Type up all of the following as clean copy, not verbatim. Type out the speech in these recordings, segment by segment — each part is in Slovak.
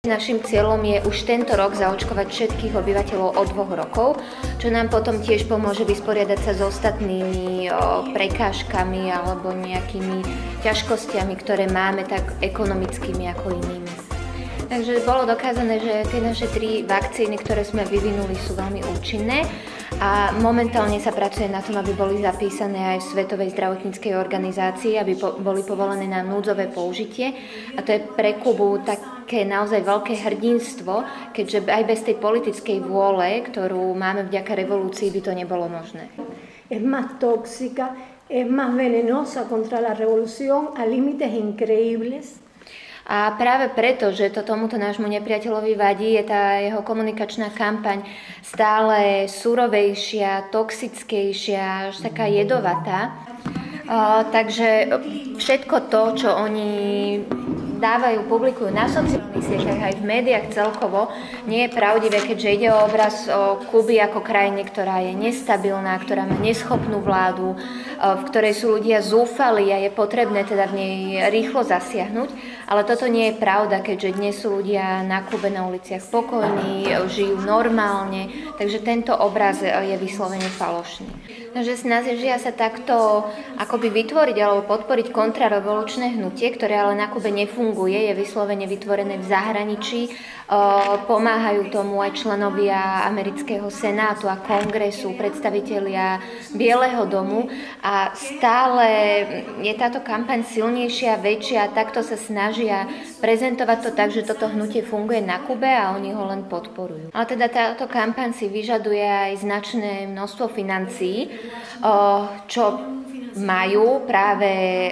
Naším cieľom je už tento rok zaočkovať všetkých obyvateľov od 2 rokov, čo nám potom tiež pomôže vysporiadať sa s ostatnými prekážkami alebo nejakými ťažkosťami, ktoré máme, tak ekonomickými ako inými. Takže bolo dokázané, že tie naše 3 vakcíny, ktoré sme vyvinuli, sú veľmi účinné a momentálne sa pracuje na tom, aby boli zapísané aj v Svetovej zdravotníckej organizácii, aby boli povolené na núdzové použitie. A to je pre Kubu také naozaj veľké hrdinstvo, keďže aj bez tej politickej vôle, ktorú máme vďaka revolúcii, by to nebolo možné. Es más tóxica, es más venenosa contra la revolución a límites increíbles. A práve preto, že to tomuto nášmu nepriateľovi vadí, je tá jeho komunikačná kampaň stále surovejšia, toxickejšia, až taká jedovatá. Takže všetko to, čo oni dávajú, publikujú na sociálnych sieťach aj v médiách celkovo, nie je pravdivé, keďže ide o obraz o Kuby ako krajine, ktorá je nestabilná, ktorá má neschopnú vládu, v ktorej sú ľudia zúfali a je potrebné teda v nej rýchlo zasiahnuť. Ale toto nie je pravda, keďže dnes sú ľudia na Kube na uliciach spokojní, žijú normálne, takže tento obraz je vyslovene falošný. Takže snažia sa takto akoby vytvoriť alebo podporiť kontrarevolučné hnutie, ktoré ale na Kube nefunguje, je vyslovene vytvorené v zahraničí. Pomáhajú tomu aj členovia amerického senátu a kongresu, predstavitelia Bieleho domu a stále je táto kampaň silnejšia, väčšia a takto sa snažia prezentovať to tak, že toto hnutie funguje na Kube a oni ho len podporujú. Ale teda táto kampaň si vyžaduje aj značné množstvo financií, čo majú práve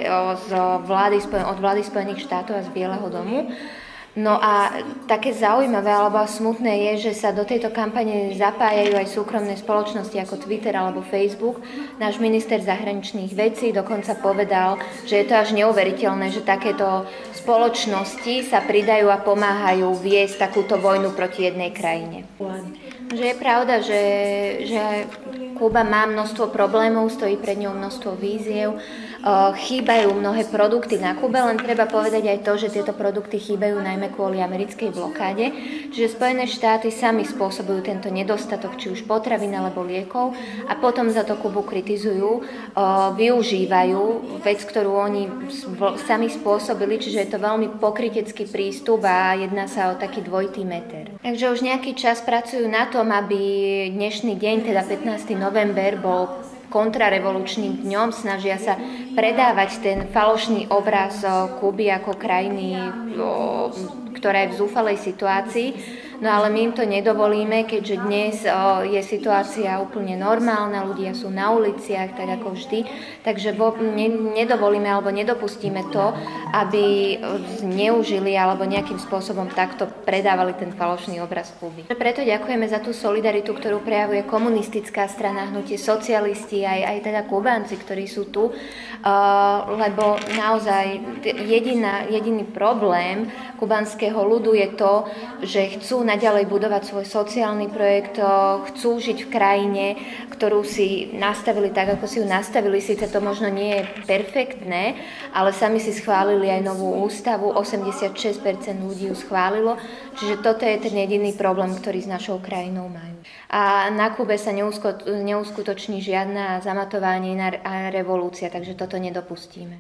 od vlády Spojených štátov a z Bieleho domu. No a také zaujímavé alebo smutné je, že sa do tejto kampane zapájajú aj súkromné spoločnosti ako Twitter alebo Facebook. Náš minister zahraničných vecí dokonca povedal, že je to až neuveriteľné, že takéto spoločnosti sa pridajú a pomáhajú viesť takúto vojnu proti jednej krajine. Že je pravda, že Kuba má množstvo problémov, stojí pred ňou množstvo víziev, chýbajú mnohé produkty na Kube, len treba povedať aj to, že tieto produkty chýbajú najmä kvôli americkej blokáde. Čiže Spojené štáty sami spôsobujú tento nedostatok, či už potravín alebo liekov a potom za to Kubu kritizujú, využívajú vec, ktorú oni sami spôsobili, čiže je to veľmi pokrytecký prístup a jedná sa o taký dvojitý meter. Takže už nejaký čas pracujú na tom, aby dnešný deň, teda 15. november, bol kontrarevolučným dňom, snažia sa predávať ten falošný obraz Kuby ako krajiny, ktorá je v zúfalej situácii. No ale my im to nedovolíme, keďže dnes je situácia úplne normálna, ľudia sú na uliciach, tak ako vždy. Takže nedovolíme alebo nedopustíme to, aby zneužili alebo nejakým spôsobom takto predávali ten falošný obraz Kuby. Preto ďakujeme za tú solidaritu, ktorú prejavuje komunistická strana, hnutie socialisti, aj teda Kubánci, ktorí sú tu, lebo naozaj jediný problém kubánskeho ľudu je to, že chcú naďalej budovať svoj sociálny projekt, chcú žiť v krajine, ktorú si nastavili tak, ako si ju nastavili. Sice to možno nie je perfektné, ale sami si schválili aj novú ústavu, 86% ľudí ju schválilo, čiže toto je ten jediný problém, ktorý s našou krajinou majú. A na Kube sa neuskutoční žiadna zamatovanie a revolúcia, takže toto nedopustíme.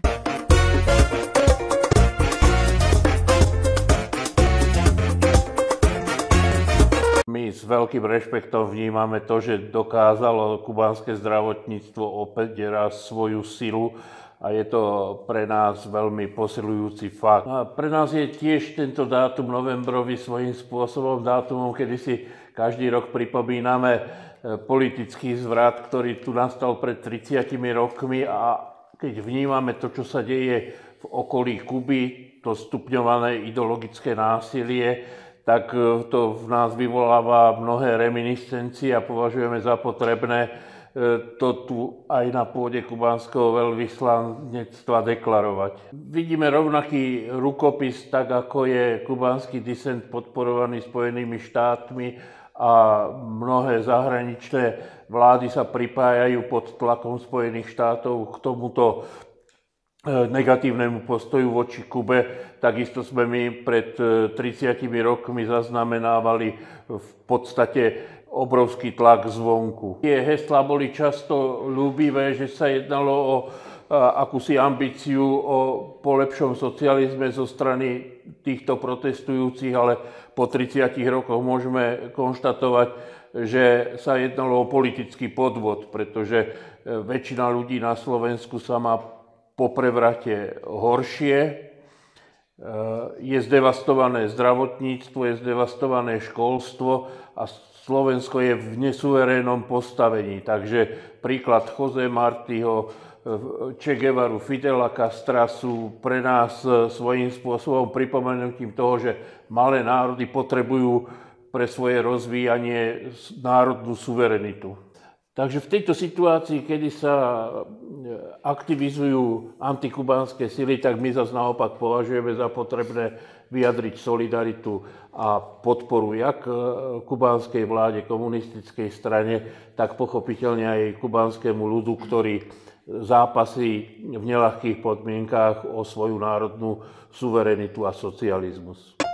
My s veľkým rešpektom vnímame to, že dokázalo kubánske zdravotníctvo opäť raz svoju silu a je to pre nás veľmi posilujúci fakt. A pre nás je tiež tento dátum novembrový svojím spôsobom dátumom, kedy si každý rok pripomíname politický zvrat, ktorý tu nastal pred 30 rokmi a keď vnímame to, čo sa deje v okolí Kuby, to stupňované ideologické násilie, tak to v nás vyvoláva mnohé reminiscencie a považujeme za potrebné to tu aj na pôde kubánskeho veľvyslanectva deklarovať. Vidíme rovnaký rukopis, tak ako je kubánsky disent podporovaný Spojenými štátmi a mnohé zahraničné vlády sa pripájajú pod tlakom Spojených štátov k tomuto negatívnemu postoju voči Kube. Takisto sme my pred 30 rokmi zaznamenávali v podstate obrovský tlak zvonku. Tie heslá boli často ľúbivé, že sa jednalo o akúsi ambíciu po lepšom socializme zo strany týchto protestujúcich, ale po 30 rokoch môžeme konštatovať, že sa jednalo o politický podvod, pretože väčšina ľudí na Slovensku sa má po prevrate horšie. Je zdevastované zdravotníctvo, je zdevastované školstvo a Slovensko je v nesuverénnom postavení. Takže príklad Jose Martiho, Che Guevaru, Fidela Castra sú pre nás svojím spôsobom pripomenutím toho, že malé národy potrebujú pre svoje rozvíjanie národnú suverenitu. Takže v tejto situácii, kedy sa aktivizujú antikubánske sily, tak my zase naopak považujeme za potrebné vyjadriť solidaritu a podporu jak kubánskej vláde, komunistickej strane, tak pochopiteľne aj kubánskému ľudu, ktorý zápasí v neľahkých podmienkách o svoju národnú suverenitu a socializmus.